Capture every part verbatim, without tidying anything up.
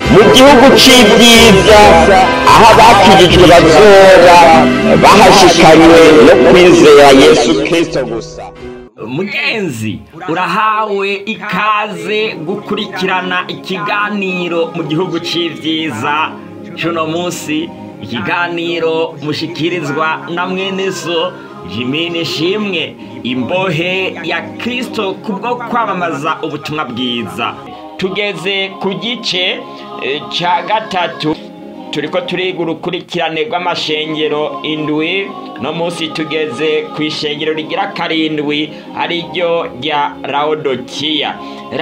mu gihugu c'ivyiza aho abakijijwe bazoba bahashikanywe no kwizera Yesu Kristo gusa. Mugenzi, urahawe ikaze gukurikirana ikiganiro mu gihugu c'ivyiza cuno musi, ikiganiro mushikirizwa na mwene so Jimene Shimwe, imbohe ya Kristo kubwo kwamamaza ubutumwa bwiza. Tugeze ku gice e, ca gatatu, turiko turiga urukurikirane rw'amashengero indwi. No musi tugeze ku ishengero rigira karindwi, ariryo rya Laodikiya.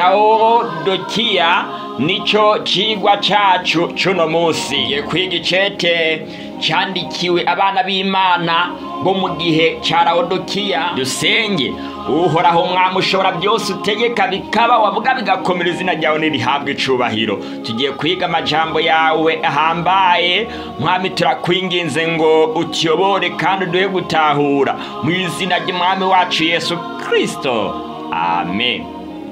Laodikiya nico cigwa cacu cuno musi. Kwiga icete candikiwe abana b'Imana bo mu gihe ca Laodikiya. Dusenge. Uhoraho Mwami ushobora byose, utegeka bikaba, wavuga bigakomera, izina ryawe nirihabwe icubahiro. Tugiye kwiga amajambo yawe ahambaye. Mwami, turakwinginze ngo utuyobore kandi uduhe gutahura, mu izina ry'Umwami wacu Yesu Kristo, amen.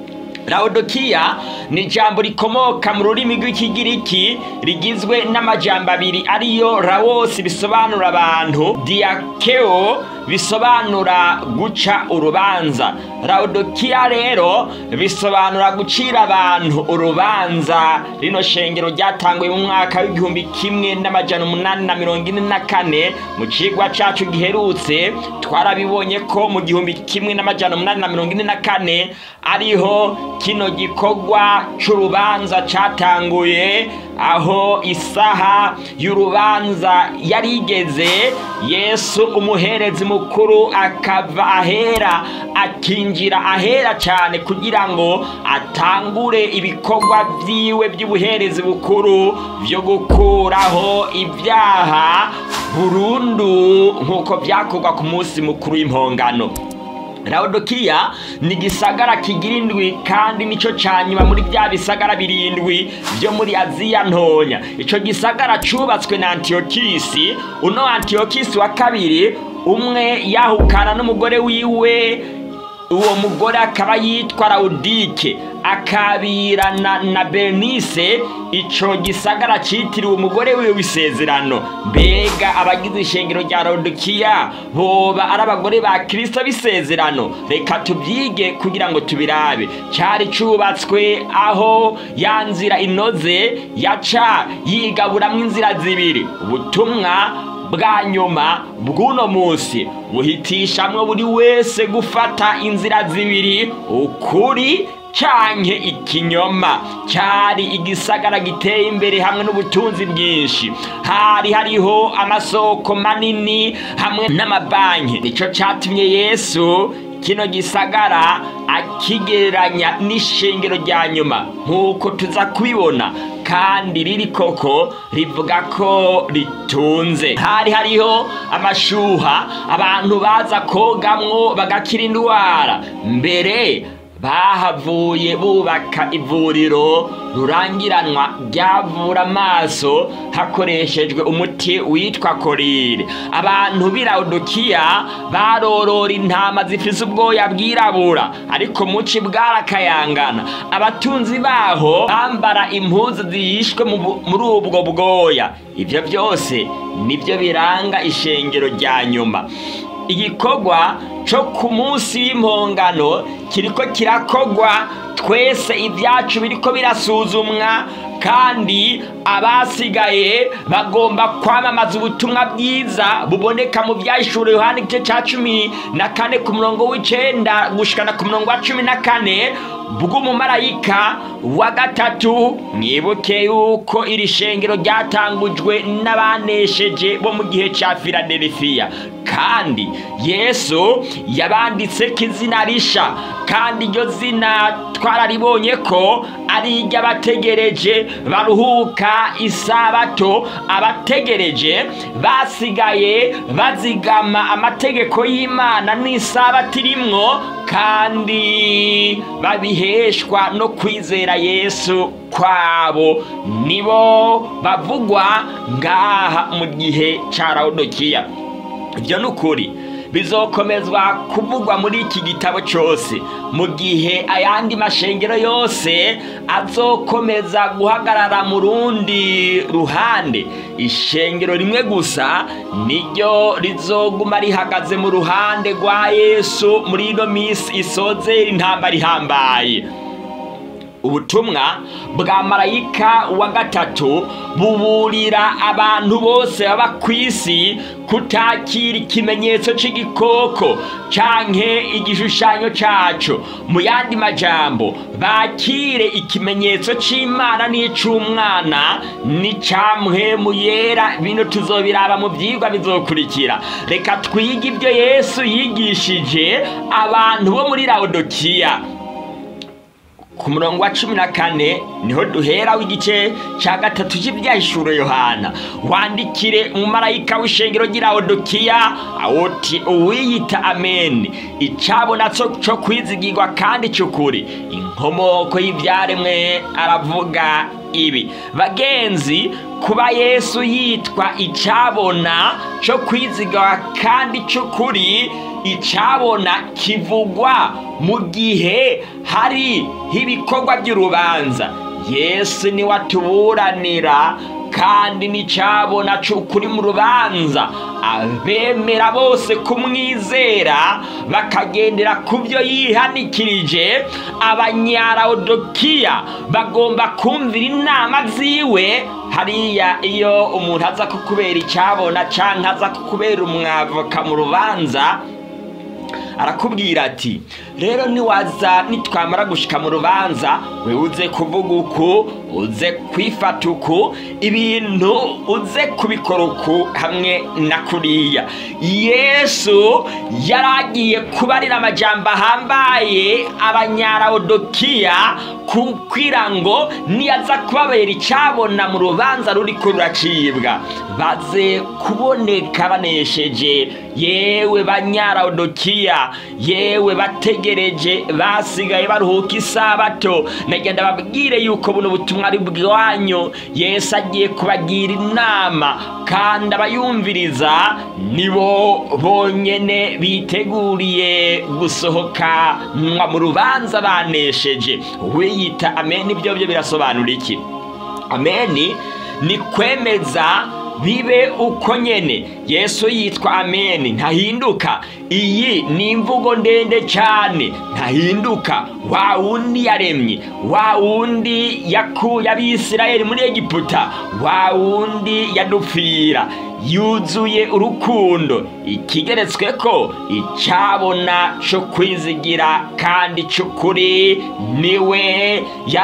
Laodikiya ni ijambo rikomoka mu rurimi rw'Ikigiriki rigizwe n'amajambo abiri ariyo Laos bisobanura abantu, Diakeo bisobanura guca urubanza. Laodikiya rero bisobanura gucira abantu urubanza. Rino shengero ryatanguye mu mwaka w'igihumbi kimwe n'amajana umunani na mirongo ine na kane. Mu cigwa cacu giherutse twarabibonye ko mu gihumbi kimwe n'amajana umunani na mirongo ine na kane ariho kino gikorwa c'urubanza catanguye, aho isaha y'urubanza yarigeze. Yesu umuherezi mukuru akava ahera akinjira ahera cyane kugira ngo atangure ibikorwa vyiwe by'ubuherezi bukuru vyo gukuraho ibyaha burundu, nkuko vyakorwa ku munsi mukuru w'impongano. Laodikiya ni gisagara kigirindwi kandi nico canyuma muri bya bisagara birindwi byo muri Aziya ntonya. Ico gisagara cubatswe na Antiyokisi. Uno Antiyokisi wa kabiri umwe yahukana n'umugore wiwe, uwo mugore akaba yitwa Laudike, akabirana na Bernice. Ico gisagara citiriwe umugore wiwe w'isezerano. Mbega abagize ishengero rya Laodikiya boba ari abagore ba Kristo b'isezerano? Reka tubyige kugira ngo tubirabe. Cari cubatswe aho yanzira inoze yaca yigaburamwo inzira zibiri. Ubutumwa bwa nyuma bw'uno musi buhitishamwe buri wese gufata inzira zibiri, ukuri canke ikinyoma. Cari igisagara giteye imbere hamwe n'ubutunzi bwinshi. Hari hariho amasoko manini hamwe n'amabanki. Nico catumye Yesu kino gisagara akigereranya n'ishengero rya nyuma, nkuko tuza kubibona, kandi riri koko rivuga ko ritunze. Hari hariho amashuha abantu baza kogamwo bagakira indwara. Mbere bahavuye bubaka ivuriro rurangiranwa ryavura amaso hakoreshejwe umuti witwa korire. Abantu b'i Laodikiya barorora intama zifise ubwoya bwirabura, ariko muci bwarakayangana. Abatunzi baho bambara impuzu zihishwe muri ubwo bwoya. Ivyo byose nivyo biranga ishengero rya nyuma. Igikorwa co ku munsi w'impongano kiriko kirakogwa, twese ibyacu biriko birasuzumwa, kandi abasigaye bagomba kwamamaza ubutumwa bwiza buboneka mu byahishuriwe Yohana igice ca cumi na kane ku murongo w'icenda gushikana ku murongo wa cumi na kane bw'umumarayika wa gatatu. Mwibuke yuko iri shengero ryatangujwe n'abanesheje bo mu gihe ca Filadelfiya, kandi Yesu yabanditseko izina risha, kandi iryo zina twararibonye ko ari iry'abategereje baruhuka isabato. Abategereje basigaye bazigama amategeko y'Imana n'isabato irimwo, kandi babiheshwa no kwizera Yesu kwabo. Nibo bavugwa ngaha mu gihe ca Laodikiya. Ibyo nukuri bizokomezwa kuvugwa muri iki gitabo cyose, mu gihe ayandi mashengero yose azokomeza guhagarara mu rundi ruhande. Ishengero rimwe gusa niryo rizoguma rihagaze mu ruhande rwa Yesu muri ino minsi isozera intambara ihambaye. Ubutumwa bwa marayika wa gatatu buburira abantu bose baba ku isi kutakira ikimenyetso c'igikoko canke igishushanyo caco. Mu yandi majambo, bakire ikimenyetso c'Imana n'ic'umwana n'icamhemu yera. Bino tuzobiraba mu vyigwa bizokurikira. Reka twige ibyo Yesu yigishije abantu bo muri Laodikiya. Ku murongo wa cumi na kane niho duhera w'igice ca gatatu cy'ivyahishuro Yohana. Wandikire umumarayika w'ishengero ry'i Laodikiya ati uwiyita Amen, icabona co kwizigirwa kandi c'ukuri, inkomoko y'ivyaremwe, aravuga ibi: bagenzi, kuba Yesu yitwa icabona co kwizigirwa kandi c'ukuri, icabona kivugwa mu gihe hari ibikorwa by'urubanza. Yesu ni watuburanira kandi nicabona c'ukuri mu rubanza. Abemera bose kumwizera bakagendera kubyo yihanikirije. Abanyalaodikiya bagomba kumvira inama ziwe. Hariya iyo umuntu aza kukubera icabona canke aza kukubera umwavoka mu rubanza, arakubwira ati rero niwaza nitwamara gushika mu rubanza, we uze kuvuga uku, uze kwifata uku, ibintu uze kubikora uku hamwe na kuriya. Yesu yaragiye kubarira amajambo ahambaye abanyalaodikiya kugira ngo niyaza kubabera icabona mu rubanza ruriko ruracibwa, baze kuboneka banesheje. Yewe banyalaodikiya, yewe bategereje basigaye baruhuka isabato, nagenda babwire yuko buno butumwa ari bwanyu. Yesu agiye kubagira inama, kandi abayumviriza nibo bonyene biteguriye gusohoka mu rubanza banesheje. Wiyita Amen, ibyo byo birasobanura iki? Amen ni kwemeza bibe uko nyene. Yesu yitwa Amen, ntahinduka. Iyi ni imvugo ndende cyane, ntahinduka. Wa wundi yaremye, wa wundi yakuye Abisirayeli muri Egiputa, wa wundi yadupfira, yuzuye urukundo, ikigeretswe ko icabona co kwizigira kandi c'ukuri, niwe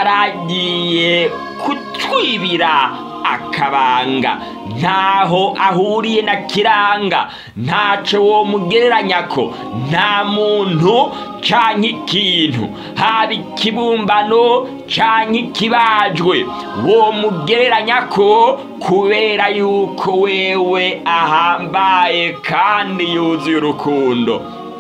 yaragiye kutwibira akabanga. Ntaho ahuriye na kiranga, ntaco wo mugereranyako, nta muntu canke ikintu, haba ikibumbano canke ikibajwe, wo mugereranyako, kubera yuko wewe ahambaye kandi yuzuye urukundo.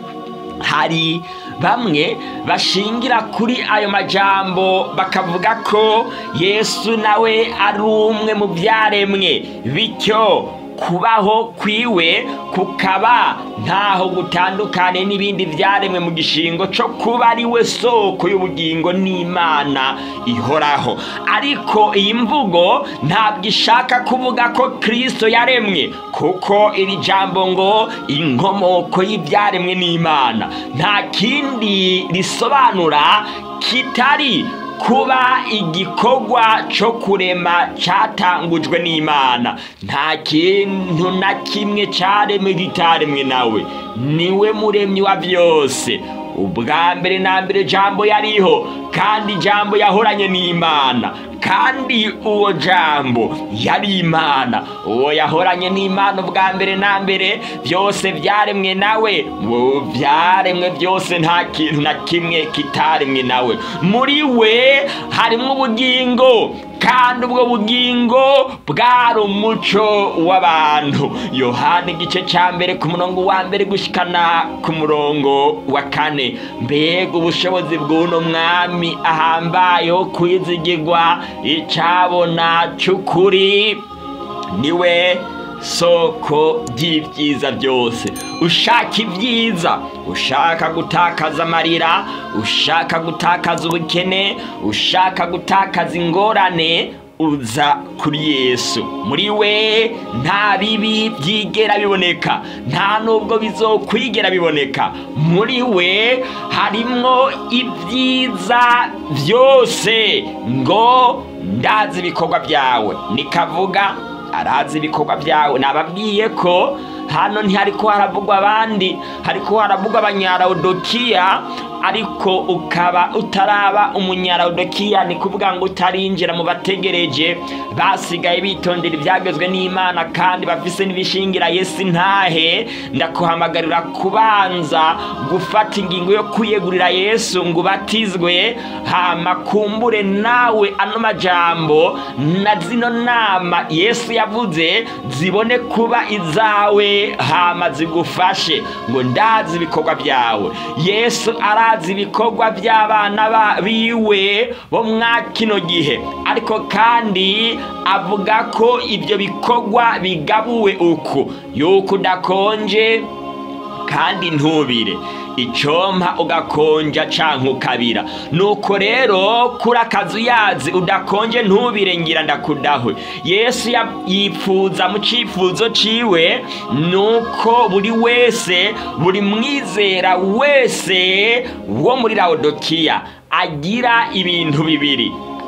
Hari bamwe bashingira kuri ayo majambo bakavuga ko Yesu nawe ari umwe mu byaremwe, bityo kubaho kwiwe kukaba ntaho gutandukane n'ibindi byaremwe mu gishingo cyo kuba ari we soko y'ubugingo n'Imana ihoraho. Ariko iyi mvugo ntabwo ishaka kuvuga ko Kristo yaremwe, kuko iri jambo ngo inkomoko y'ibyaremwe n'Imana nta kindi risobanura kitari kuba igikorwa cyo kurema cyatangujwe n'Imana. Nta kintu na kimwe cyaremwe gitaremwe nawe, niwe muremyi wa byose. Ubwa mbere na mbere jambo yariho, kandi jambo yahoranye n'Imana, kandi uwo jambo yari Imana. Uwo yahoranye n'Imana ubwa mbere na mbere, byose byaremwe nawe. Mu byaremwe byose nta kintu na kimwe kitaremwe nawe. Muri we harimo ubugingo, kandi ubwo bugingo bwari umuco w'abantu. Yohana igice cya mbere ku murongo wa mbere gushikana ku murongo wa kane. Mbega ubushobozi bw'uno mwami ahambaye wo kwizigirwa, icabona c'ukuri, niwe soko ry'ibyiza byose. Ushaka ibyiza, ushaka gutakaza amarira, ushaka gutakaza ubukene, ushaka gutakaza ingorane, uza kuri Yesu. Muri we nta bibi byigera biboneka, nta nubwo bizokwigera biboneka. Muri we harimwo ibyiza byose. Ngo ndazi ibikorwa byawe, nikavuga arazi ibikorwa byawe. Nababwiye ko hano ntihariko haravugwa abandi, hariko haravugwa abanyaraudokiya, ariko ukaba utaraba umunyaraudokiya, ni kuvuga ngo utarinjira mu bategereje basigaye bitondera ibyagezwe n'Imana kandi bafise n'ibishingira Yesu ntahe. Ndakuhamagarira kubanza gufata ingingo yo kuyegurira Yesu ngo ubatizwe, hama kumbure nawe ano majambo na zino nama Yesu yavuze zibone kuba izawe, hama zigufashe. Ngo ndazi ibikorwa byawe. Yesu arazi ibikorwa by'abana biwe bo mwa kino gihe, ariko kandi avuga ko ibyo bikorwa bigabuwe uku: yuko udakonje kandi ntubire, icompa ugakonja canke ukabira. Nuko rero kuri akazuyazi udakonje ntubire, ngira ndakudahwe. Yesu yipfuza mu cifuzo ciwe nuko buri wese, buri mwizera wese wo muri Laodikiya agira ibintu bibiri: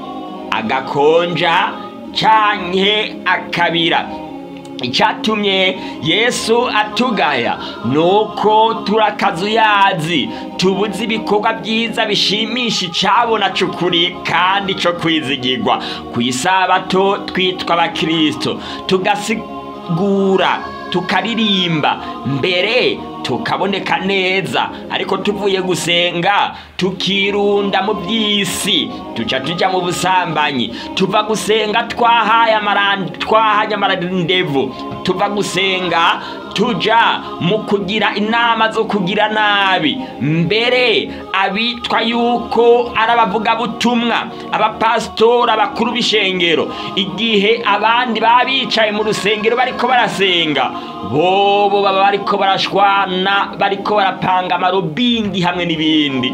agakonja canke akabira. Icyatumye Yesu atugaya nuko turakazuyazi, tubuze ibikorwa byiza bishimisha icabona cukuri kandi cyo kwizigirwa. Ku isabato twitwa abakristo, tugasigura, tukaririmba, mbere tukaboneka neza, ariko tuvuye gusenga tukirunda mu by'isi, tuca tuja mu busambanyi. Tuva gusenga twahaye amarandi, twahaye amarandevu. Tuva gusenga tuja mu kugira inama zo kugira nabi, mbere abitwa yuko arabavuga butumwa, abapastora, abakuru b'ishengero, igihe abandi babicaye mu rusengero bariko barasenga, bobo baba bariko barashwana, bariko barapanga amarobingi hamwe n'ibindi.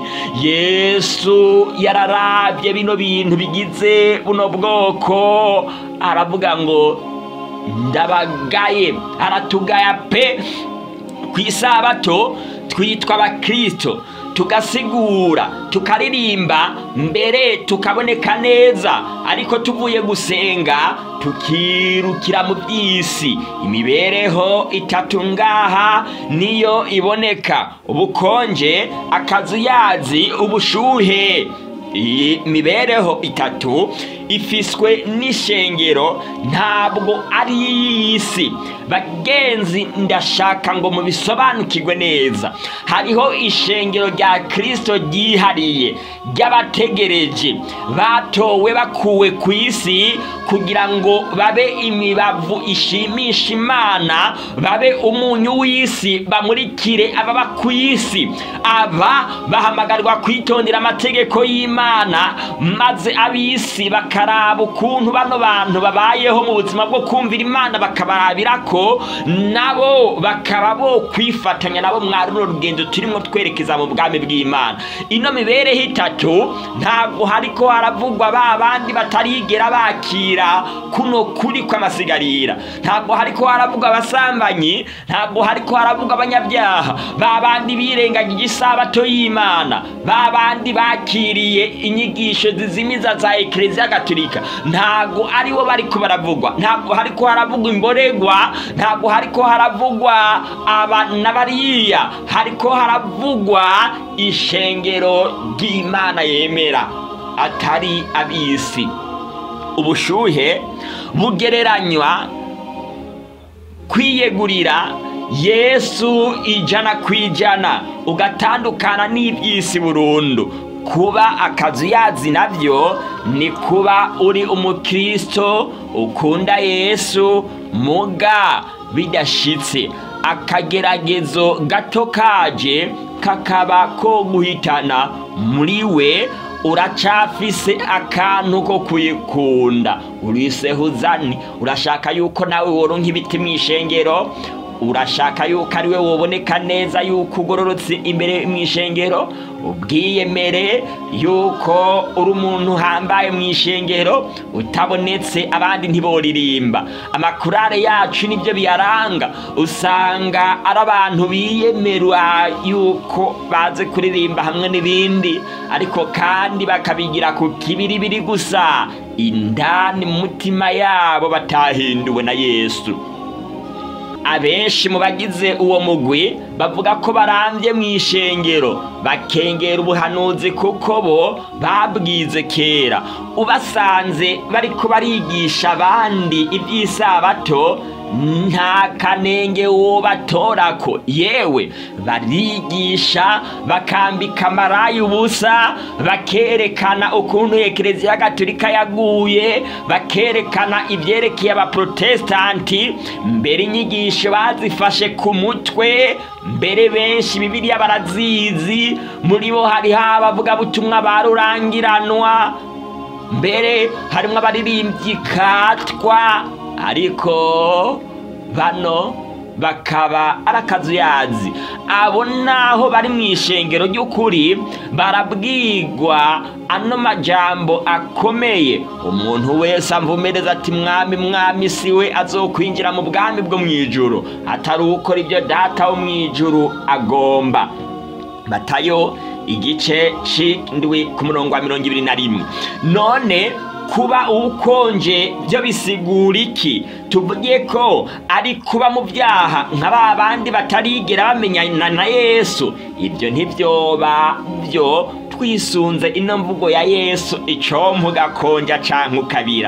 Yesu yararavye bino bintu bigize buno bwoko, aravuga ngo ndabagaye, aratugaya pe. Ku isabato twitwa abakristo, tugasigura, tukaririmba, mbere tukaboneka neza, ariko tuvuye gusenga tukirukira mu by'isi. Imibereho itatu ngaha niyo iboneka: ubukonje, akazuyazi, ubushuhe. Iyi mibereho itatu ifiswe n'ishengero, ntabwo ari iy'isi. Bagenzi, ndashaka ngo mubisobanukirwe neza. Hariho ishengero rya Kristo ryihariye, ry'abategereje, batowe bakuwe ku isi kugira ngo babe imibavu ishimisha Imana, babe umunyu w'isi, bamurikire ababa ku isi. Aba bahamagarwa kwitondera amategeko y'Imana, maze ab'isi bakaraba ukuntu bano bantu babayeho mu buzima bwo kumvira Imana, bakabarabira ko nabo bakaba bo kwifatanya nabo mwa runo rugendo turimo twerekeza mu bwami bw'Imana. Ino mibereho itatu ntabwo hariko haravugwa ba bandi batarigera bakira kuno kuri kw'amasigarira, ntabwo hariko haravugwa abasambanyi, ntabwo hariko haravugwa abanyabyaha, ba bandi birengagije isabato y'Imana, ba bandi bakiriye inyigisho zizimiza za Eklezia Gatolika, ntabwo aribo bariko baravugwa. Ntabwo hariko haravugwa imboregwa, ntabwo hariko haravugwa abana bariya, hariko haravugwa ishengero ry'Imana yemera, atari ab'isi. Ubushuhe bugereranywa kwiyegurira Yesu ijana kwijana, ugatandukana n'iby'isi burundu. Kuba akazuyazi navyo ni kuba uri umukristo ukunda Yesu, muga bidashitse akageragezo gato kaje kakaba ko guhitana muri we uracafise akantu ko kuyikunda, urisehuzani, urashaka yuko nawe woronka ibiti mw'ishengero, urashaka yuko ariwe woboneka neza yuko ugororotse imbere mw'ishengero, ubwiyemere yuko uri umuntu hambaye mw'ishengero, utabonetse abandi ntiboririmba. Amakurare yacu nibyo biyaranga, usanga ari abantu biyemera yuko baze kuririmba hamwe n'ibindi, ariko kandi bakabigira ku kibiribiri gusa, indani mu mutima yabo batahinduwe na Yesu. Abenshi mu bagize uwo mugwi bavuga ko barambye mw'ishengero, bakengera ubuhanuzi kuko bo babwize kera. Ubasanze bariko barigisha abandi iby'isabato, nta kanenge wobatorako, yewe barigisha bakambika amarayi ubusa, bakerekana ukuntu Ekereziya Gatolika yaguye, bakerekana ivyerekeye abaprotestanti, mbere inyigisho bazifashe ku mutwe, mbere benshi Bibiliya barazizi, muri bo hariho abavugabutumwa barurangiranwa, mbere harimwo abaririmbyi katwa, ariko bano bakaba arakazuyazi. Abo naho bari mw'ishengero ry'ukuri barabwigwa ano majambo akomeye, umuntu wese amvumereza ati mwami mwami siwe azokwinjira mu bwami bwo mw'ijuru atari ukora ibyo data wo mw'ijuru agomba. Matayo igice c'indwi ku murongo wa mirongo ibiri na rimwe. None kuba ukonje byo bisigura iki? Tuvuge ko ari kuba mu byaha nka ba bandi batarigera bamenyana na Yesu. Ibyo ntibyoba byo twisunze ino mvugo ya Yesu, ico mvuga konja canke ukabira.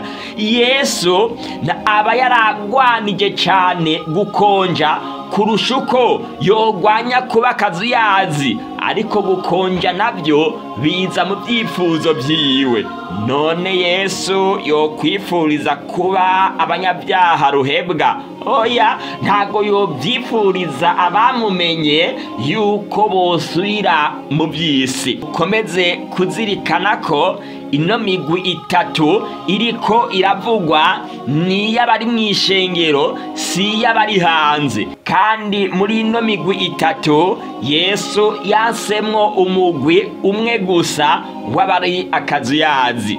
Yesu aba yaragwanije cyane gukonja kurusha uko yogwanya kuba akazuyazi, ariko gukonja nabyo biza mu byifuzo byiwe. None Yesu yokwifuriza kuba abanyabyaha ruhebwa? Oya, ntago yobyifuriza abamumenye yuko bosubira mu by'isi. Ukomeze kuzirikana ko ino migwi itatu iriko iravugwa ni y'abari mw'ishengero, si y'abari hanze. Kandi muri ino migwi itatu Yesu yasemwo umugwi umwe gusa w'abari akazuyazi.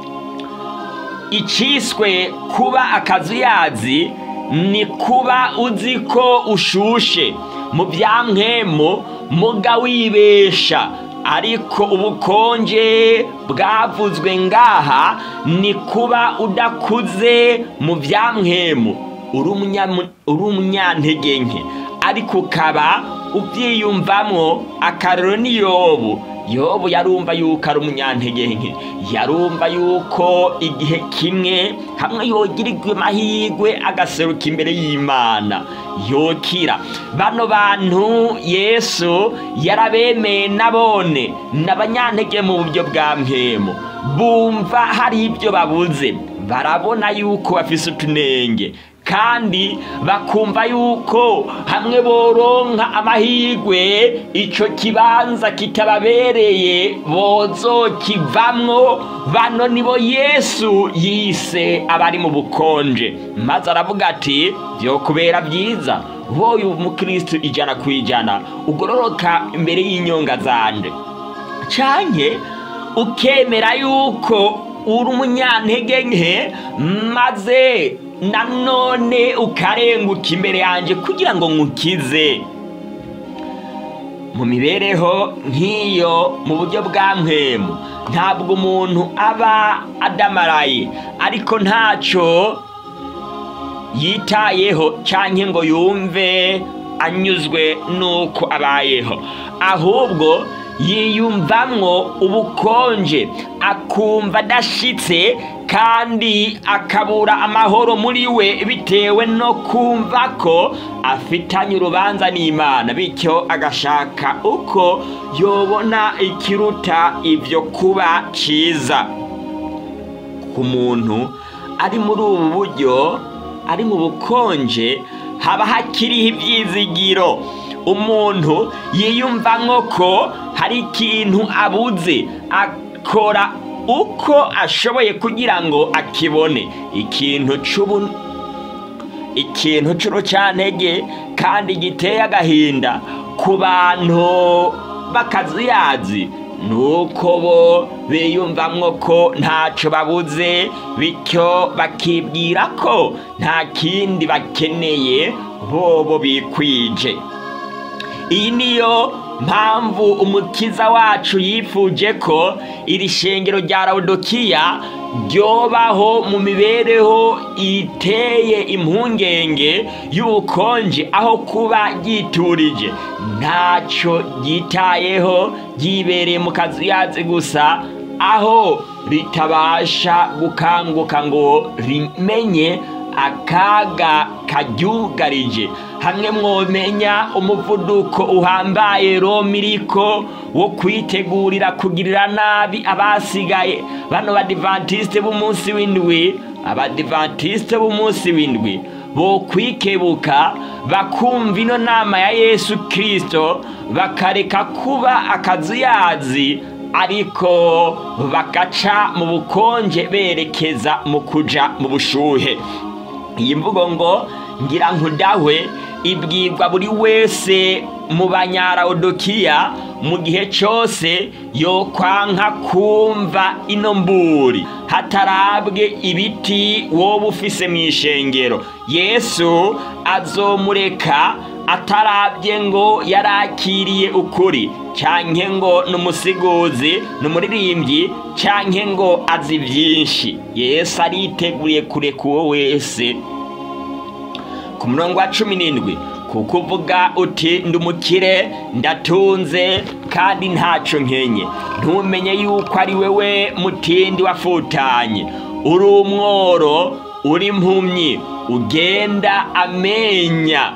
Iciswe kuba akazuyazi ni kuba uzi ko ushushe mu byampwemu muga wibesha, ariko ubukonje bwavuzwe ngaha ni kuba udakuze mu byampwemu, uri umunyantege nke, ariko ukaba ubyiyumvamwo. Akarero ni Yobu. Yobu yarumva yuko ari umunyantege nke, yarumva yuko igihe kimwe hamwe yogirirwe amahirwe agaseruka imbere y'Imana yokira. Bano bantu Yesu yarabemeye nabone n'abanyantege mu buryo bwa mpemu, bumva hari ibyo babuze, barabona yuko bafise utunenge, kandi bakumva yuko hamwe boronka amahirwe ico kibanza kitababereye bozokivamwo. Bano nibo Yesu yise abari mu bukonje, maze aravuga ati vyokubera byiza wowe umukristo ijana kwijana ugororoka imbere y'inyonga zande, canke ukemera yuko uri umunyantege nke, maze nanone ukarenguka imbere yanje kugira ngo nkukize. Mu mibereho nk'iyo mu buryo bwa mpemu ntabwo umuntu aba adamaraye ariko ntaco yitayeho canke ngo yumve anyuzwe nuko abayeho, ahubwo yiyumvamwo ubukonje, akumva adashitse kandi akabura amahoro muri we bitewe no kumva ko afitanye urubanza n'Imana, bityo agashaka uko yobona ikiruta ibyo kuba ciza. Ku muntu ari muri ubu buryo, ari mu bukonje, haba hakiriho ibyizigiro. Umuntu yiyumvamwo ko hari ikintu abuze, akora uko ashoboye kugira ngo akibone. Ikintu c'ubu ikintu c'urucantege kandi giteye agahinda ku bantu bakazuyazi nuko bo biyumvamwo ko ntaco babuze, bityo bakibwira ko nta kindi bakeneye, bobo bikwije. Iyi niyo mpamvu umukiza wacu yifuje ko iri shengero rya Laodikiya ryobaho mu mibereho iteye impungenge y'ubukonje, aho kuba ryiturije ntaco ryitayeho, ryibereye mu kazuyazi gusa, aho ritabasha gukanguka ngo rimenye akaga karyugarije. Hamwe mwomenya umuvuduko uhambaye Roma iriko wo kwitegurira kugirira nabi abasigaye, bano badivantiste b'umunsi w'indwi, abadivantiste b'umunsi w'indwi bo kwikebuka bakumva ino nama ya Yesu Kristo, bakareka kuba akazuyazi, ariko bakaca mu bukonje berekeza mu kuja mu bushuhe. Iyi mvugo ngo ngira nkudahwe ibwirwa buri wese mu banyalaodikiya mu gihe cyose yo kwanka kumva ino mburi, hatarabwe ibiti wowe ufise mw'ishengero. Yesu azomureka atarabye ngo yarakiriye ukuri, canke ngo n'umusiguzi n'umuririmbyi, canke ngo azi byinshi. Yesu ariteguriye kureka uwo wese. Ku murongo wa cumi n'indwi, kuko uvuga uti ndumukire, ndatunze kandi ntaco nkenye, ntumenye yuko ari wewe mutindi wafutanye, uri umworo, uri impumyi, ugenda amenya.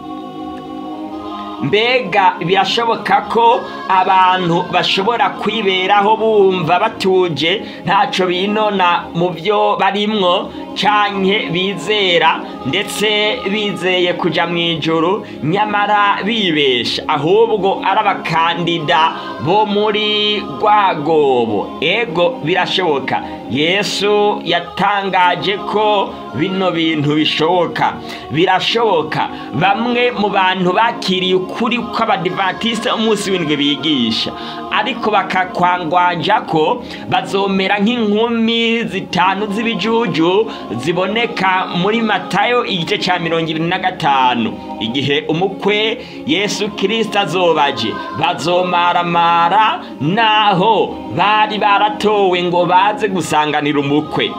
Mbega birashoboka ko abantu bashobora kwiberaho bumva batuje, ntaco binona mu byo barimwo, canke bizera ndetse bizeye kuja mw'ijuru, nyamara bibesha, ahubwo ari abakandida bo muri rwagobo? Ego birashoboka. Yesu yatangaje ko bino bintu bishoboka. Birashoboka bamwe mu bantu bakiriye ukuri kw'abadivantiste umunsi w'indwi bigisha, ariko bakakwangwanja ko bazomera nk'inkumi zitanu z'ibijuju ziboneka muri Matayo igice ca mirongo ibiri na gatanu. Igihe umukwe Yesu Kristo azobaje, bazomaramara naho bari baratowe ngo baze gusanganira umukwe.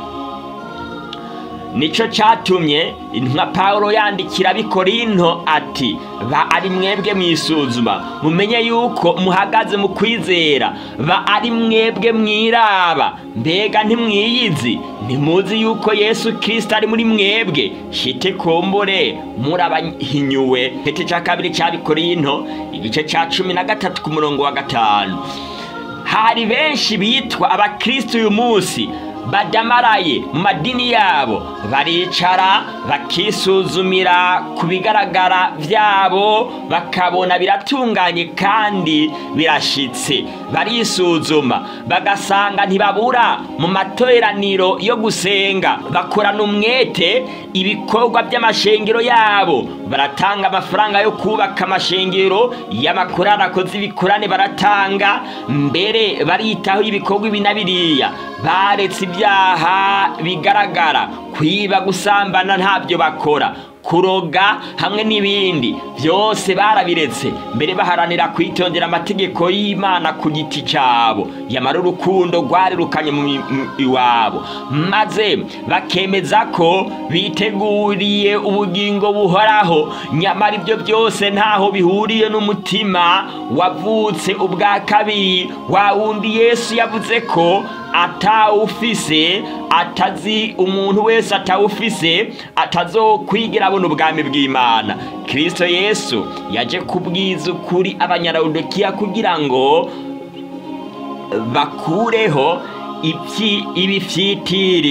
Nico catumye intumwa Paulo yandikira ab'Ikorinto ati, ba ari mwebwe mwisuzuma, mumenye yuko muhagaze mu kwizera, ba ari mwebwe mwiraba, mbega ntimwiyizi? Ntimuzi yuko Yesu Kristo ari muri mwebwe? Shite kombore murabahinyuwe. Pete ca kabiri c'Ab'Ikorinto igice ca cumi na gatatu ku murongo wa gatanu. Hari benshi bitwa abakristo uyu munsi badamaraye mu madini yabo, baricara bakisuzumira ku bigaragara vyabo, bakabona biratunganye kandi birashitse. Barisuzuma bagasanga ntibabura mu materaniro yo gusenga, bakorana umwete ibikorwa by'amashengero yabo, baratanga amafaranga yo kubaka amashengero y'amakorana akoze ibikorane, baratanga mbere baritaho ibikorwa ibinabiriya, baretse ibyaha bigaragara, kwiba, gusambana ntabyo bakora, kuroga hamwe n'ibindi byose barabiretse, mbere baharanira kwitondera amategeko y'Imana ku giti cyabo. Yamara urukundo rwari rukanye mu iwabo, maze bakemeza ko biteguriye ubugingo buhoraho, nyamara ibyo byose ntaho bihuriye n'umutima wavutse ubwa kabiri, wa wundi Yesu yavuze ko atawufise, atazi umuntu wese atawufise atazokwigira abona ubwami bw'Imana. Kristo Yesu yaje kubwiza ukuri abanyalaodikiya kugira ngo bakureho ibifyitiri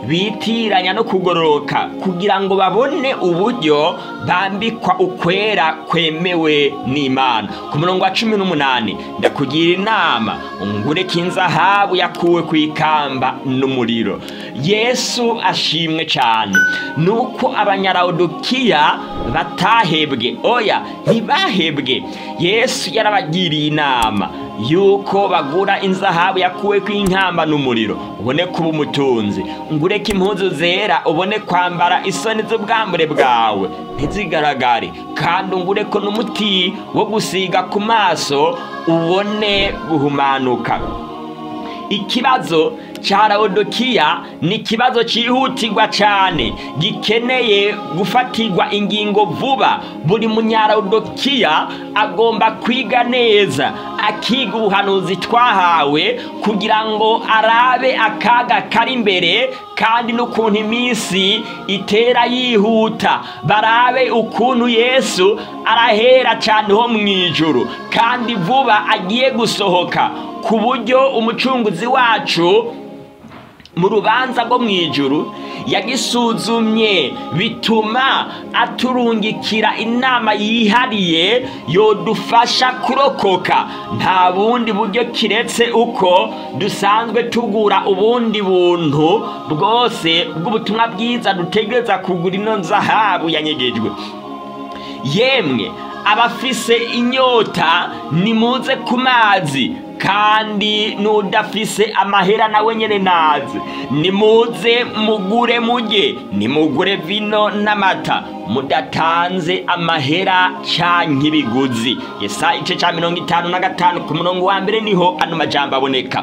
bitiranya no kugororoka kugira ngo babone uburyo bambikwa ukwera kwemewe n'Imana. Ku murongo wa cumi n'umunani ndakugira inama ungureke inzahabu yakuwe ku ikamba n'umuriro. Yesu ashimwe cyane nuko abanyalaodikiya batahebwe, oya ntibahebwe. Yesu yarabagiriye inama yuko bagura inzahabu yakuwe ku inkamba n'umuriro ubone kuba umutunzi, ngureke impuzu zera ubone kwambara isoni z'ubwambure bwawe ntizigaragare, kandi ungureko n'umuti wo gusiga ku maso ubone guhumanuka. Ikibazo cha Laodikiya ni ikibazo cyihutirwa cyane gikeneye gufatirwa ingingo vuba. Buri munyalaodikiya agomba kwiga neza akiga ubuhanuzi twahawe kugira ngo arabe akaga kari imbere kandi n'ukuntu iminsi itera yihuta, barabe ukuntu Yesu arahera cyane ho mu ijuru kandi vuba agiye gusohoka, ku buryo umucunguzi wacu mu rubanza rwo mu ijuru yagisuzumye bituma aturungikira inama yihariye yodufasha kurokoka. Nta bundi buryo kiretse uko dusanzwe tugura ubundi buntu bwose bw'ubutumwa bwiza dutegereza kugura ino nzahabu yanyegejwe. Yemwe abafise inyota nimuze ku mazi, kandi n'udafise amahera nawe nyene naze. Nimuze mugure mujye, nimugure vino n'amata mudatanze amahera canke ibiguzi. Yesaya igice ca mirongo itanu na gatanu ku murongo wa mbere niho ano majambo aboneka.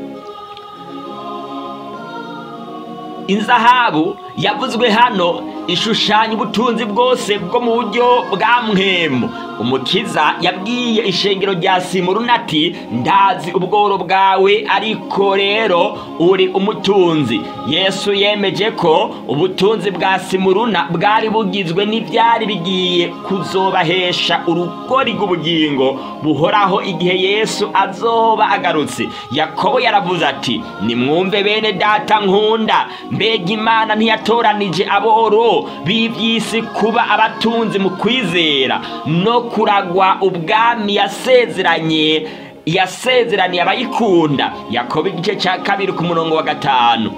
Inzahabu yavuzwe hano ishushanya ubutunzi bwose bwo mu buryo bwa mpwemu. Umukiza yabwiye ishengero rya Simuruna ati ndazi ubworo bwawe ariko rero uri umutunzi. Yesu yemeje ko ubutunzi bwa Simuruna bwari bugizwe n'ivyari bigiye kuzobahesha urugori rw'ubugingo buhoraho igihe Yesu azoba agarutse. Yakobo yaravuze ati nimwumve bene data nkunda, mbega Imana ntiyatoranije aboro b'ivyisi kuba abatunzi mu kwizera no kuragwa ubwami yasezeranye yasezeraniye abayikunda. Yakobo igice cya kabiri ku murongo wa gatanu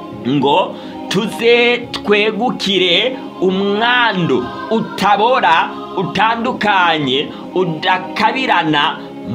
ngo tuze twegukire umwandu utabora utandukanye udakabirana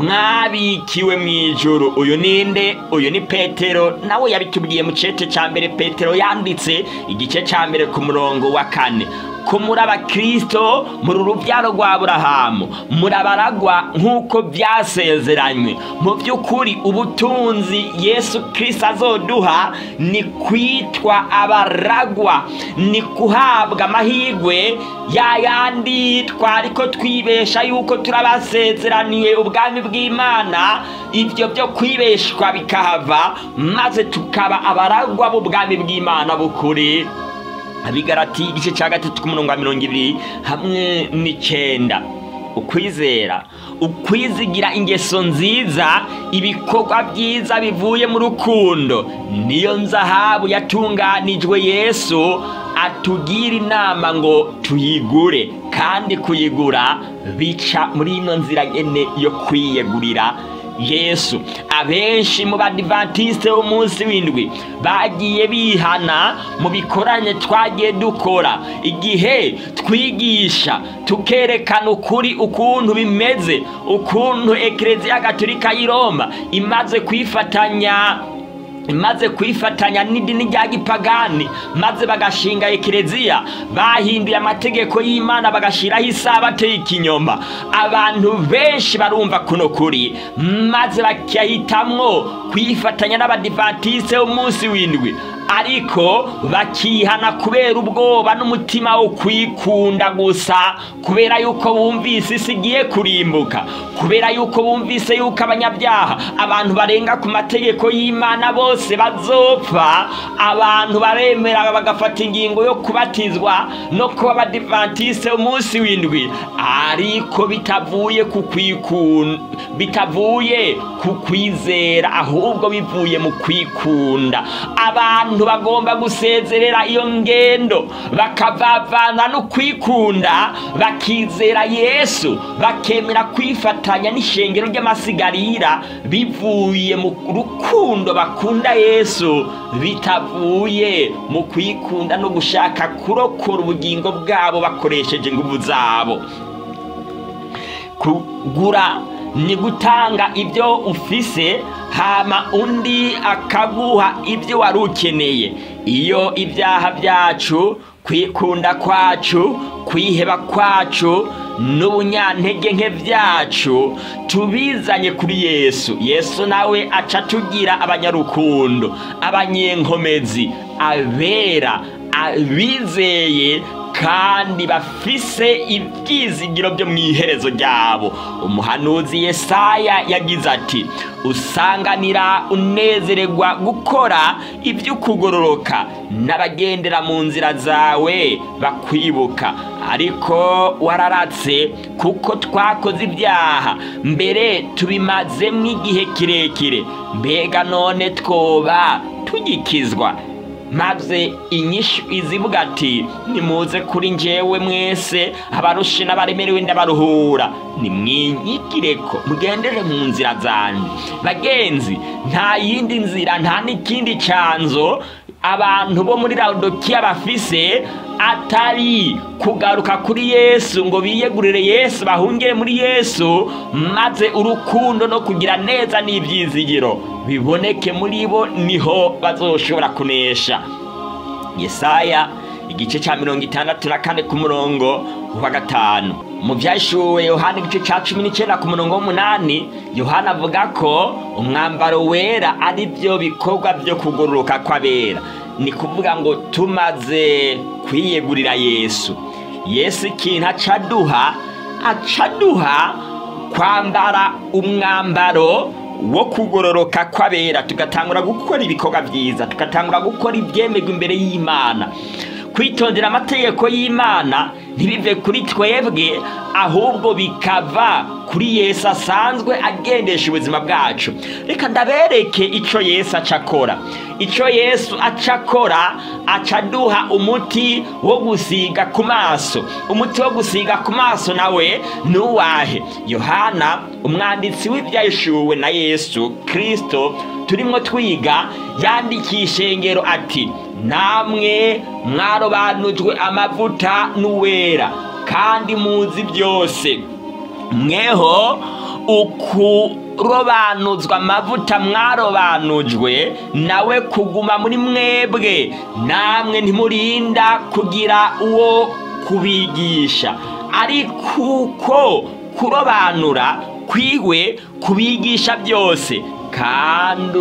mwabikiwe mu ijuru. Uyu ninde? Uyu ni Petero, nawe yabitubwiye mu cete ca mbere Petero yanditse igice ca mbere ku murongo wa kane. Ko muri abakristo muri urubyaro rwa Aburahamu murabaragwa nk'uko byasezeranywe. Mu by'ukuri ubutunzi Yesu Kristo azoduha ni kwitwa abaragwa, ni kuhabwa amahirwe ya yandi twariko twibesha yuko turabasezeraniye ubwami bw'Imana. Ibyo byo kwibeshwa bikahava maze tukaba abaragwa b'ubwami bw'Imana bukuri. Abigarati igice cya gatatu ku murongo wa mirongo ibiri hamwe n'icenda. Ukwizera, ukwizigira ingeso nziza, ibikorwa byiza bivuye mu rukundo niyo nzahabu yatunganijwe Yesu atugira inama ngo tuyigure, kandi kuyigura bica muri ino nzira nyene yo kwiyegurira Yesu. Abenshi mu badivantiste umunsi w'indwi bagiye bihana mu bikoranye twagiye dukora igihe twigisha tukerekana ukuri ukuntu bimeze, ukuntu Eklezia Gatolika y'i Roma imaze kwifatanya maze kwifatanya n'idini rya gipagani, maze bagashinga Eklezia, bahinduye amategeko y'Imana bagashiraho isabato y'ikinyoma. Abantu benshi barumva kuno kuri maze bakihitamwo kwifatanya n'abadivantiste umunsi w'indwi, ariko bakihana kubera ubwoba n'umutima wo kwikunda gusa, kubera yuko bumvise isi igiye kurimbuka, kubera yuko bumvise yuko abanyabyaha, abantu barenga ku mategeko y'Imana bose bazopfa. Abantu baremera bagafata ingingo yo kubatizwa no kuba abadivantiste umunsi w'indwi, ariko bitavuye ku kwikunda, bitavuye ku kwizera, ahubwo bivuye mu kwikunda. Abantu abantu bagomba gusezerera iyo ngendo bakavavana no kwikunda bakizera Yesu bakemera kwifatanya n'ishengero ry'amasigarira bivuye mu rukundo bakunda Yesu bitavuye mu kwikunda no gushaka kurokora ubugingo bwabo bakoresheje ingufu zabo. Kugura ni gutanga ibyo ufise hama undi akaguha ibyo wari ukeneye. Iyo ibyaha byacu, kwikunda kwacu, kwiheba kwacu n'ubunyantege nke byacu tubizanye kuri Yesu, Yesu nawe aca tugira abanyarukundo, abanyenkomezi, abera, abizeye kandi bafise ibyizigiro byo mu iherezo ryabo. Umuhanuzi Yesaya yagize ati, usanganira unezererwa gukora ibyo kugororoka n'abagendera mu nzira zawe bakwibuka. Ariko wararatse kuko twakoze ibyaha mbere tubimazemo igihe kirekire, mbega none twoba tugikizwa? Maze inyishu izivuga ati, nimuze kuri njyewe mwese abarushe n'abaremerewe ndabaruhura, nimwinyigireko mugendere mu nzira zanjye. Bagenzi, nta yindi nzira, nta n'ikindi canzo abantu bo muri Laodikiya bafise atari kugaruka kuri Yesu ngo biyegurire Yesu, bahungire muri Yesu, maze urukundo no kugira neza n'ibyizigiro biboneke muri bo, niho bazoshobora kunesha. Yesaya igice cya mirongo itandatu na kane ku murongo wa gatanu. Mu byashuwe Yohana igice cya cumi n'icyenda ku murongo w'umunani, Yohana avuga ko umwambaro wera ari byo bikorwa byo kugororoka kw'abera. Ni kuvuga ngo tumaze kwiyegurira Yesu, Yesu ikintu acaduha acaduha kwambara umwambaro wo kugororoka kw'abera, tugatangura gukora ibikorwa byiza, tugatangura gukora ibyemegwa imbere y'Imana. Kwitondera amategeko y'Imana ntibive kuri twebwe, ahubwo bikava kuri Yesu asanzwe agendesha ubuzima bwacu. Reka ndabereke ico Yesu acakora. Ico Yesu acakora, acaduha umuti wo gusiga ku maso. Umuti wo gusiga ku maso nawe nuwahe? Yohana umwanditsi w'ibyashuwe na Yesu Kristo turimo twiga yandikisha ishengero ati, namwe mwarobanujwe amavuta n'uwera kandi muzi byose. Mweho ukurobanuzwa amavuta mwarobanujwe nawe kuguma muri mwebwe, namwe ntimurinda kugira uwo kubigisha, ariko uko kurobanura kwiwe kubigisha byose, kandi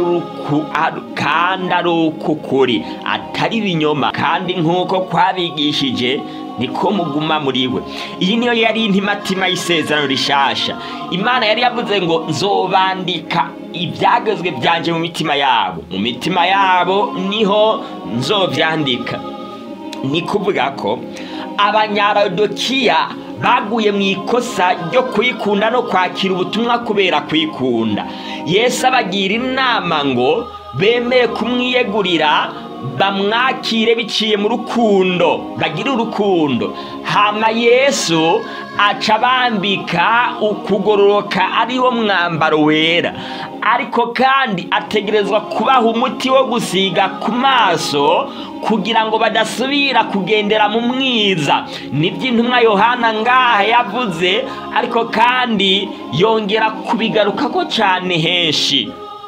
ari ukukuri atari ibinyoma, kandi nk'uko kwabigishije niko muguma muri we. Iyi niyo yari intimatima y'isezerano rishasha. Imana yari yavuze ngo nzobandika ibyagezwe byanje mu mitima yabo, mu mitima yabo niho nzovyandika. Ni kuvuga ko abanyalaodikiya baguye mu ikosa ryo kwikunda no kwakira ubutumwa kubera kwikunda. Yesu abagira inama ngo bemeye kumwiyegurira, bamwakire biciye mu rukundo, bagire urukundo. Hama Yesu aca bambika ukugororoka ariwo mwambaro wera, ariko kandi ategerezwa kubaha umuti wo gusiga ku maso kugira ngo badasubira kugendera mu mwiza. Nibyo intumwa Yohana ngaha yavuze, ariko kandi yongera kubigarukako cyane henshi.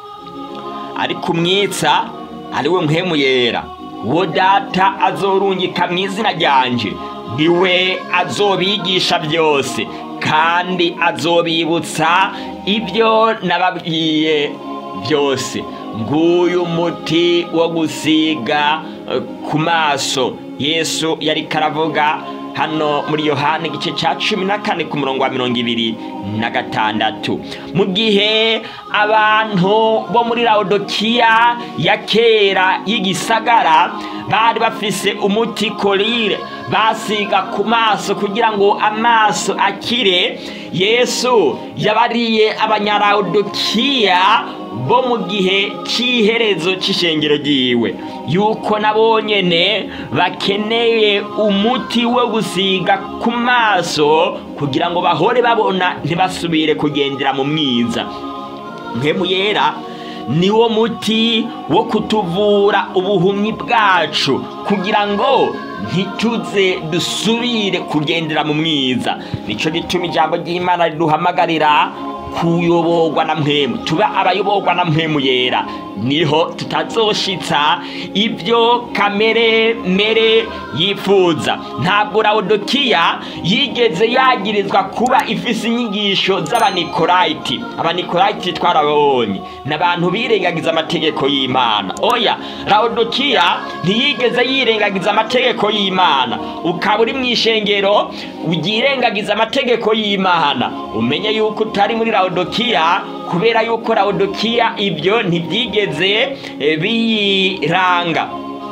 Ariko umwitsa ariwe mpwemu yera, uwo Data azorungika mu izina ryanje, niwe azobigisha byose kandi azobibutsa ibyo nababwiye byose. Nguyu muti wo gusiga ku maso Yesu yari karavuga hano muri Yohana igice cya cumi na kane ku murongo wa mirongo ibiri na gatandatu. Mu gihe abantu bo muri Laodikiya ya kera y'igisagara bari bafise umuti kolire basiga ku maso kugira ngo amaso akire, Yesu yabariye abanyalaodikiya bo mu gihe cy'iherezo cy'ishengero ryiwe, yuko nabo nyene bakeneye umuti wo gusiga ku maso kugira ngo bahore babona ntibasubire kugendera mu mwiza. Mpwemu Yera niwo muti wo kutuvura ubuhumyi bwacu kugira ngo ntituze dusubire kugendera mu mwiza. Nico gituma ijambo ry'Imana riduhamagarira kuyoborwa na mpwemu, tuba abayoborwa na mpwemu Yera, niho tutazoshitsa ibyo kamere mere yifuza. Ntabwo Laodikiya yigeze yagirizwa kuba ifise inyigisho z'abanikolayiti. Abanikolayiti twarabonye n'abantu birengagiza amategeko y'Imana. Oya, Laodikiya ntiyigeze yirengagiza amategeko y'Imana. Ukaba uri mw'ishengero ugirengagiza amategeko y'Imana, umenye yuko utari muri Laodikiya, kubera yuko Laodikiya ibyo ntibyigeze e, biyiranga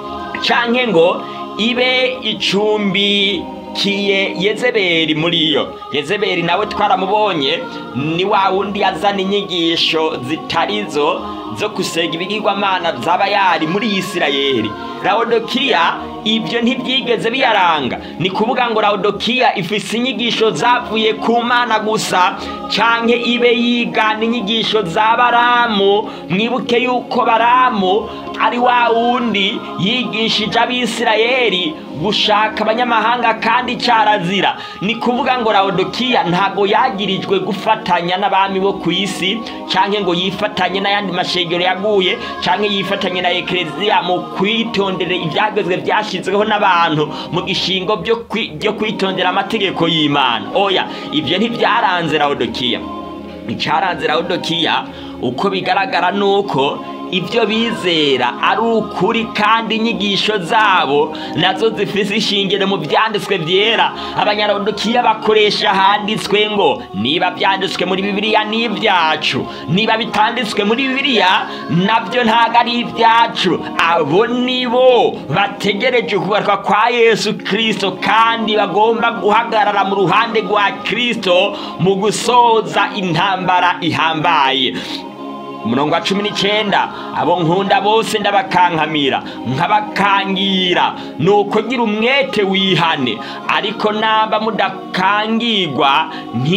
canke ngo ibe icumbi kiye Yezebeli muri yo. Yezebeli nawe twaramubonye ni wa wundi yazana inyigisho zitarizo zo kusega ibigirwamana z'abayari muri Isirayeli. Laodikiya ibyo ntibyigeze biyaranga. Ni kuvuga ngo Laodikiya ifise inyigisho zavuye ku Mana gusa, canke ibe yigana inyigisho za Baramu. Mwibuke yuko Baramu ari wa wundi yigishije abisirayeli gushaka abanyamahanga kandi carazira. Ni kuvuga ngo Laodikiya ntago yagirijwe gufatanya n'abami bo ku isi, canke ngo yifatanye n'ayandi mashengero yaguye, canke yifatanye na ekleziya mu kwitondera ibyagezwe byashizweho n'abantu mu gishingo byo byo kwitondera amategeko y'Imana. Oya, ibyo ntibyaranze Laodikiya. Icaranze Laodikiya uko bigaragara nuko ibyo bizera ari ukuri kandi inyigisho zabo nazo zifise ishingiro mu byanditswe byera. Abanyalaodikiya bakoresha handitswe ngo niba byanditswe muri Bibiliya ni ibyacu, niba bitanditswe muri Bibiliya nabyo ntago ari ibyacu. Abo nibo bategereje kugaruka kwa Yesu Kristo kandi bagomba guhagarara mu ruhande rwa Kristo mu gusoza intambara ihambaye. Umurongo wa cumi n'icenda, abo nkunda bose ndabakankamira nkabakangira, nuko gira umwete wihane. Ariko namba mudakangirwa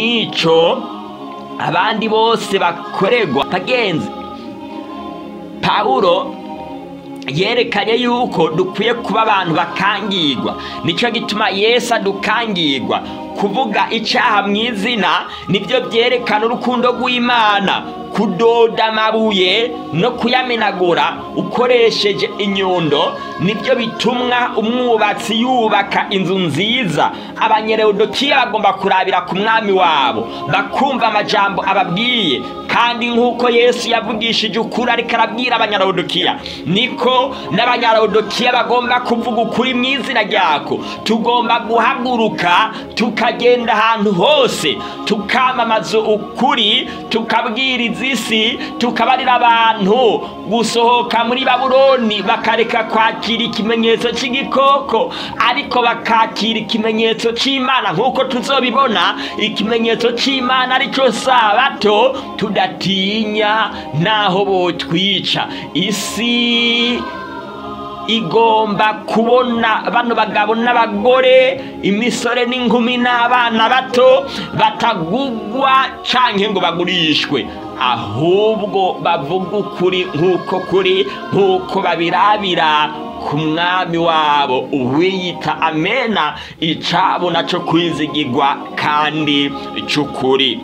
nk'ico abandi bose bakoregwa. Bagenzi, Pawulo yerekanye yuko dukwiye kuba abantu bakangirwa. Nico gituma Yesu adukangirwa. Kuvuga icaha mw'izina nibyo byerekana urukundo rw'Imana. Kudoda amabuye no kuyamenagura ukoresheje inyundo nibyo bitumwa umwubatsi yubaka inzu nziza. Abanyalaodikiya bagomba kurabira ku mwami wabo, bakumva amajambo ababwiye, kandi nk'uko Yesu yavugishije ukuri ariko arabwira Abanyalaodikiya, niko n'Abanyalaodikiya bagomba kuvuga ukuri mw'izina ryako. Tugomba guhaguruka tukagenda ahantu hose tukamamaza ukuri, tukabwiriza isi, tukabarira abantu gusohoka muri Babuloni bakareka kwakira ikimenyetso cy'igikoko, ariko bakakira ikimenyetso cy'Imana nk'uko tuzobibona. Ikimenyetso cy'Imana arico Sabato, tudatinya naho botwica. Isi igomba kubona bano bagabo n'abagore, imisore n'inkumi n'abana bato batagugwa canke ngo bagurishwe, ahubwo bavuga ukuri nk'uko kuri, nk'uko babirabira ku mwami wabo uwiyita Amena, icabo naco kwizigirwa kandi c'ukuri.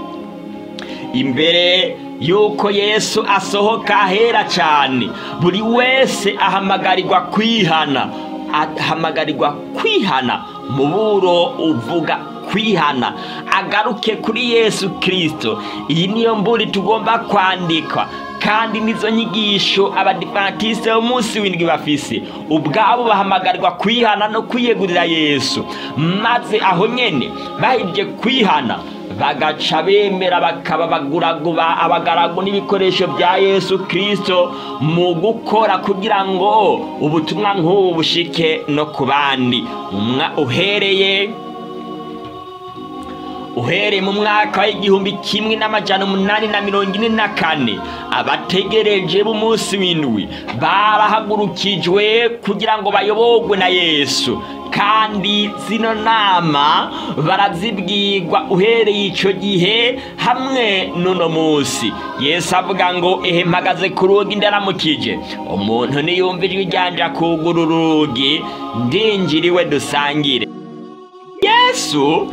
Imbere yuko Yesu asohoka ahera cyane, buri wese ahamagarirwa kwihana. Ahamagarirwa kwihana, muburo uvuga kwihana, agaruke kuri Yesu Kristo. Iyi niyo mburi tugomba kwandikwa, kandi nizo nyigisho Abadiventiste b'umunsi w'indwi bafise. Ubwabo bahamagarirwa kwihana no kwiyegurira Yesu, maze aho nyene bahije kwihana bagaca bemera bakaba baguraguba abagaragu n'ibikoresho bya Yesu Kristo mu gukora kugira ngo ubutumwa nk'ubu bushike no ku bandi. Umwa uhereye uhereye mu mwaka w'igihumbi kimwe n'amajana umunani na mirongo ine na kane abategereje b'umunsi w'indwi barahagurukijwe kugira ngo bayoborwe na Yesu, kandi zino nama barazibwirwa uhereye ico gihe hamwe n'uno munsi. Yesu avuga ngo ehe mpagaze ku rugi ndaramukije, umuntu niyumva ijwi ryanje akugura urugi ndinjiriwe dusangire. Yesu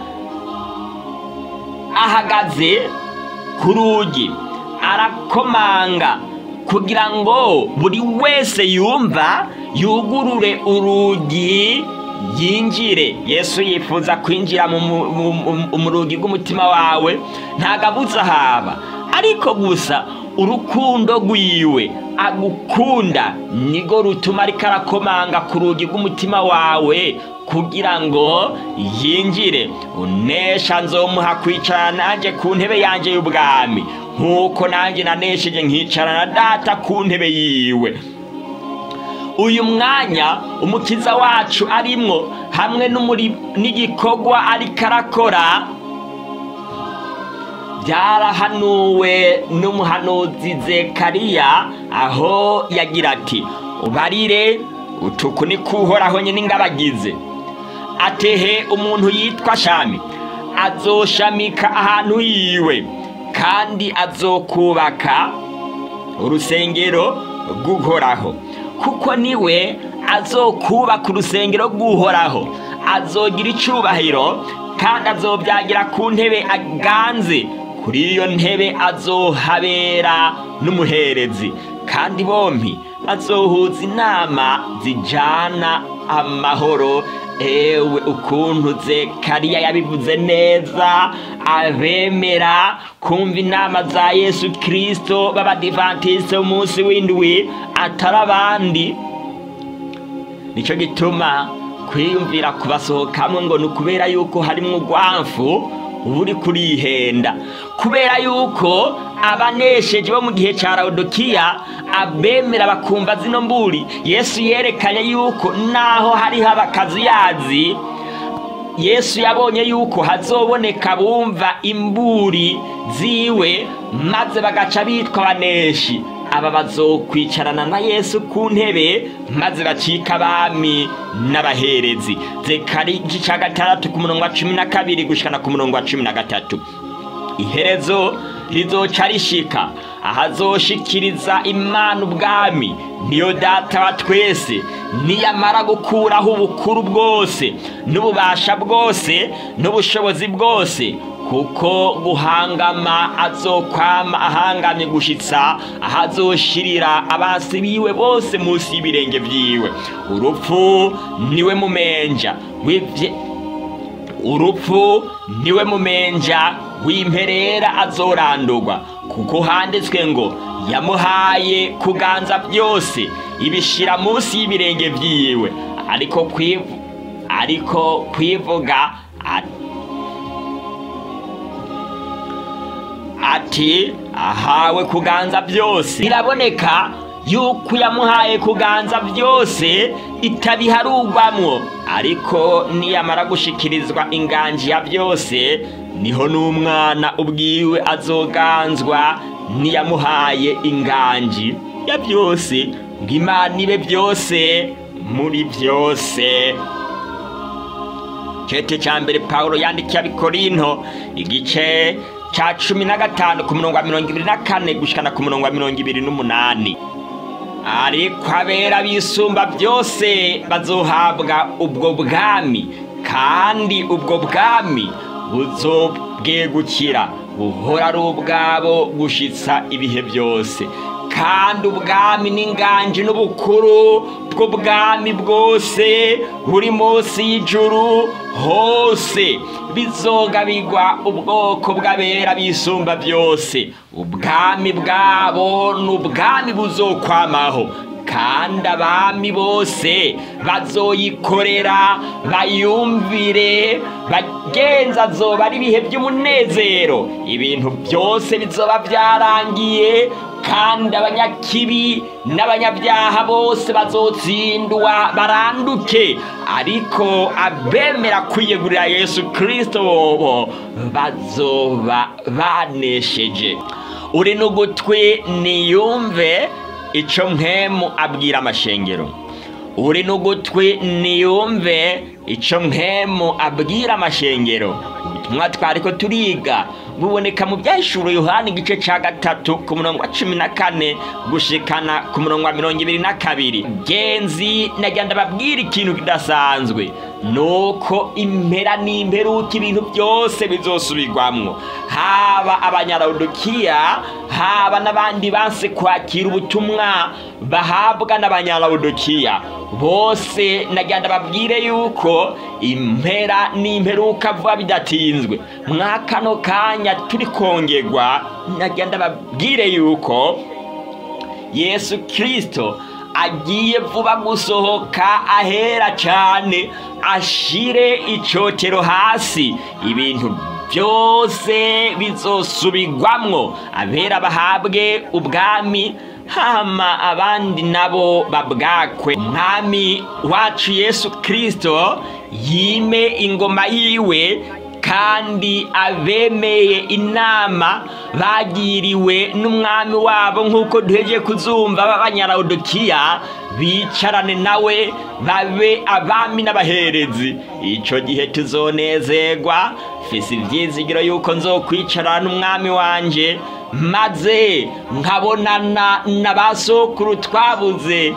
ahagaze ku rugi arakomanga kugira ngo buri wese yumva yugurure urugi yinjire. Yesu yifuza kwinjira mu rugi rw'umutima wawe, ntagabuza haba, ariko gusa urukundo rwiwe agukunda nigo rutuma ariko arakomanga ku rugi rw'umutima wawe kugira ngo yinjire. Unesha nzomuha kwicara nanje ku ntebe yanje y'ubwami, nk'uko nanje nanesheje nkicara na Data ku ntebe yiwe. Uyu mwanya umukiza wacu arimwo hamwe n'igikorwa ariko arakora byarahanuwe n'umuhanuzi Zekariya, aho yagira ati ubarire utuku ni kuhoraho nyine ingabagize atehe umuntu yitwa Shami azoshamika ahantu yiwe, kandi azokubaka urusengero rw'uhoraho, kuko niwe azokubaka urusengero rw'uhoraho, azogira icubahiro kandi azobyagira ku ntebe aganze. Kuri iyo ntebe azohabera n'umuherezi, kandi bompi azohuza inama zijana amahoro. Ewe ukuntu Zekariya yabivuze neza, abemera kumva inama za Yesu Kristo b'Abadivantiste umunsi w'indwi atari abandi. Nico gituma kwiyumvira kubasohokamo ngo nukubera yuko harimwo urwamfu uri kurihenda, kubera yuko abanesheje bo mu gihe ca Laodikiya abemera bakumva zino mburi. Yesu yerekanye yuko naho hariho abakazuyazi, Yesu yabonye yuko hazoboneka bumva imburi ziwe maze bagaca bitwa abaneshi. Aba bazokwicarana na Yesu ku ntebe maze bacika abami n'abaherezi. Zekariya igice ca gatandatu ku murongo wa cumi na kabiri gushikana ku murongo wa cumi na gatatu. Iherezo rizoca rishika ahazoshikiriza Imana ubwami, niyo Data wa twese, niyamara gukuraho ubukuru bwose n'ububasha bwose n'ubushobozi bwose, kuko guhangama azokwama ahangamye gushitsa ahazoshirira abasi biwe bose munsi y'ibirenge vyiwe. Urupfu niwe mumenja w'ivye urupfu niwe mumenja w'imperera azorandurwa, kuko handitswe ngo yamuhaye kuganza byose ibishira munsi y'ibirenge vyiwe. Ariko kwivu ariko kwivuga ati ahawe kuganza byose, biraboneka yuko yamuhaye kuganza byose itabiharugwamwo, ariko niyamara gushikirizwa inganji ya byose niho n'umwana ubwiwe azoganzwa niyamuhaye inganji ya byose, ngo Imana ibe byose muri byose. Cete ca mbere Paulo yandikiye Abikorinto igice ca cumi na gatanu ku murongo wa mirongo ibiri na kane gushikana ku murongo wa mirongo ibiri n'umunani. Ariko abera bisumba byose bazohabwa ubwo bwami, kandi ubwo bwami buzobwegukira buhora ari ubwabo gushitsa ibihe byose. Kandi ubwami n'inganji n'ubukuru bw'ubwami bwose buri munsi y'ijuru hose bizogabirwa ubwoko bw'abera bisumba byose. Ubwami bwabo n'ubwami buzokwamaho, kandi abami bose bazoyikorera bayumvire. Bagenza azoba ari ibihe by'umunezero, ibintu byose bizoba byarangiye, kandi abanyakibi n'abanyabyaha bose bazotsindwa baranduke, ariko abemera kwiyegurira Yesu Kristo bobo bazoba banesheje. Uri n'ugutwi niyumve ico mpwemu abwira amashengero. Uri n'ugutwi niyumve ico mpwemu abwira amashengero. Ubutumwa twariko turiga buboneka mu byahishuro Yohana igice ca gatatu ku murongo wa cumi na kane gushikana ku murongo wa mirongo ibiri na kabiri. Genzi nagenda babwira ikintu kidasanzwe, nuko impera n'imperuka ibintu byose bizosubirwamwo, haba abanyalawudikiya haba n'abandi banse kwakira ubutumwa bahabwa n'abanyalawudikiya. Bose nagenda babwire yuko impera n'imperuka vuba bidatinzwe. Mwakano kanya turi kongegwa, nagenda babwire yuko Yesu Kristo agiye vuba gusohoka ahera cyane, ashire icotero hasi, ibintu byose bizosubirwamwo, abera bahabwe ubwami, hama abandi nabo babwakwe. Mwami wacu Yesu Kristo yime ingoma yiwe, kandi abemeye inama bagiriwe n'umwami wabo nk'uko duheje kuzumva b'abanyalawudikiya bicarane nawe babe abami n'abaherezi. Ico gihe tuzonezerwa, fise ivyizigiro yuko nzokwicarana n'umwami wanje, maze nkabonana n'abasokuru twabuze.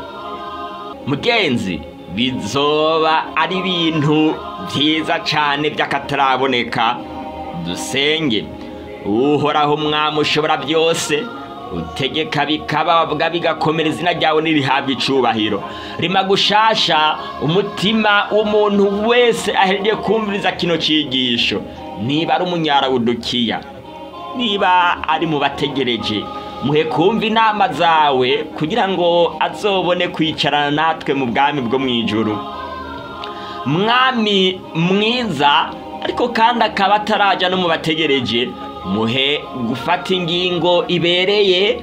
Mugenzi, bizoba ari ibintu byiza cyane by'akataraboneka. Dusenge. Uhoraho umwami ushobora byose, utegeka bikaba bigakomera, izina ryawe nirihabwa icubahiro. Rima gushasha umutima w'umuntu wese ahereje kumviriza kino cigisho, niba ari umunyalawudikiya, niba ari mu bategereje, muhe kumva inama zawe kugira ngo azobone kwicarana natwe mu bwami bwo mwijuru. Mwami mwiza, ariko kandi akaba ataraja no mu bategereje, muhe gufata ingingo ibereye,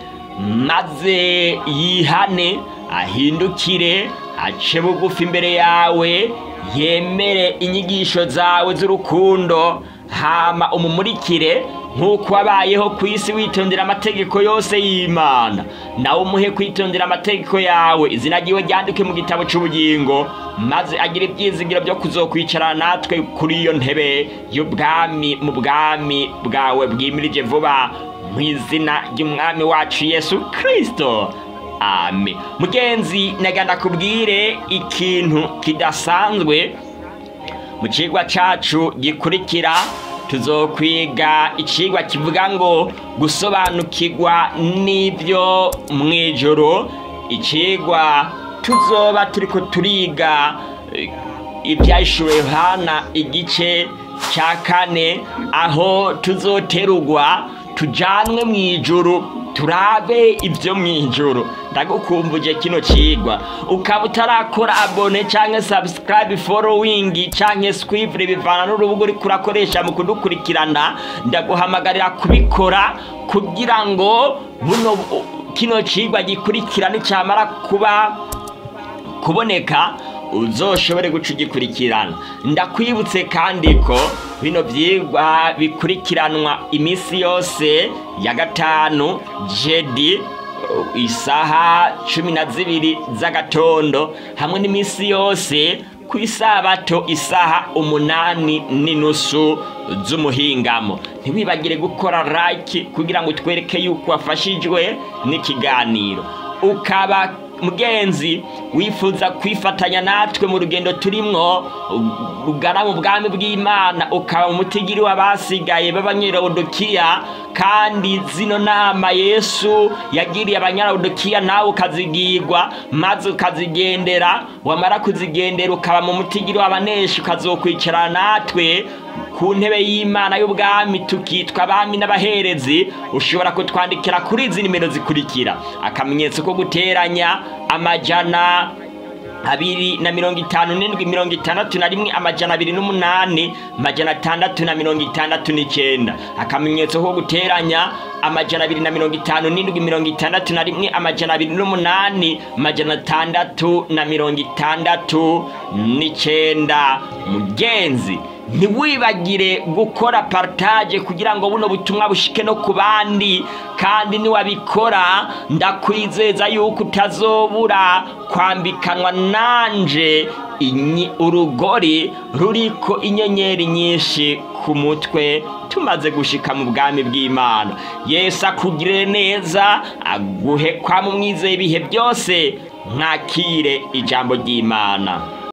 maze yihane, ahindukire, ace bugufi imbere yawe, yemere inyigisho zawe z'urukundo, hama umumurikire nk'uko wabayeho ku isi witondera amategeko yose y'Imana, nawe umuhe kwitondera amategeko yawe, izina ryiwe ryandike mu gitabo cy'ubugingo, maze agira ibyizigiro byo kuzokwicarana natwe kuri iyo ntebe y'ubwami mu bwami bwawe bwimirije vuba, mu izina ry'umwami wacu Yesu Kristo. Amen. Mugenzi, naganda kubwire ikintu kidasanzwe. Mu cigwa cacu gikurikira tuzokwiga icigwa kivuga ngo gusobanukirwa n'ibyo mwijoro. Icigwa tuzoba turiko turiga ibyahishuro Yohana igice ca kane, aho tuzoterugwa tujanwe mwijuru turabe ibyo mwijuru. Ndagukumbuje kino cigwa, ukaba utarakora abone canke subscribe, following canke squivre bivana n'urubuga uri kurakoresha mu kudukurikirana, ndaguhamagarira kubikora kugira ngo buno kino cigwa gikurikira nicamara kuba kuboneka uzoshobore guca ugikurikirana. Ndakwibutse kandi ko bino vyigwa bikurikiranwa imisi yose ya gatanu jedi isaha cumi na zibiri z'agatondo, hamwe n'imisi yose ku isabato isaha umunani n'inusu z'umuhingamo. Ntiwibagire gukora like kugira ngo twereke yuko wafashijwe n'ikiganiro. Ukaba mugenzi wifuza kwifatanya natwe mu rugendo turimwo rugana mu bwami bw'Imana, ukaba umutigiri w'abasigaye b'abanyalawudikiya, kandi zino nama Yesu yagiriye abanyalawudikiya nawe ukazigirwa, maze ukazigendera, wamara kuzigendera ukaba mu mutigiri w'abaneshi, ukazokwicarana natwe ku ntebe y'Imana y'ubwami, tukitwa abami n'abaherezi. Ushobora kutwandikira kuri izi nimero zikurikira: akamenyetso ko guteranya amajana abiri na mirongo itanu n'indwi mirongo itandatu na rimwe amajana abiri n'umunani amajana atandatu na mirongo itandatu n'icenda. Akamenyetso ko guteranya amajana abiri na mirongo itanu n'indwi mirongo itandatu na rimwe amajana abiri n'umunani amajana atandatu na mirongo itandatu n'icenda. Mugenzi, ntiwibagire gukora partage kugira ngo buno butumwa bushike no ku bandi, kandi niwabikora ndakwizeza yuko utazobura kwambikanwa nanje inyi urugori ruriko inyenyeri nyinshi ku mutwe tumaze gushika mu bwami bw'Imana. Yesu akugirire neza, aguhe kwa mu mwizeye ibihe byose. Mwakire ijambo ry'Imana.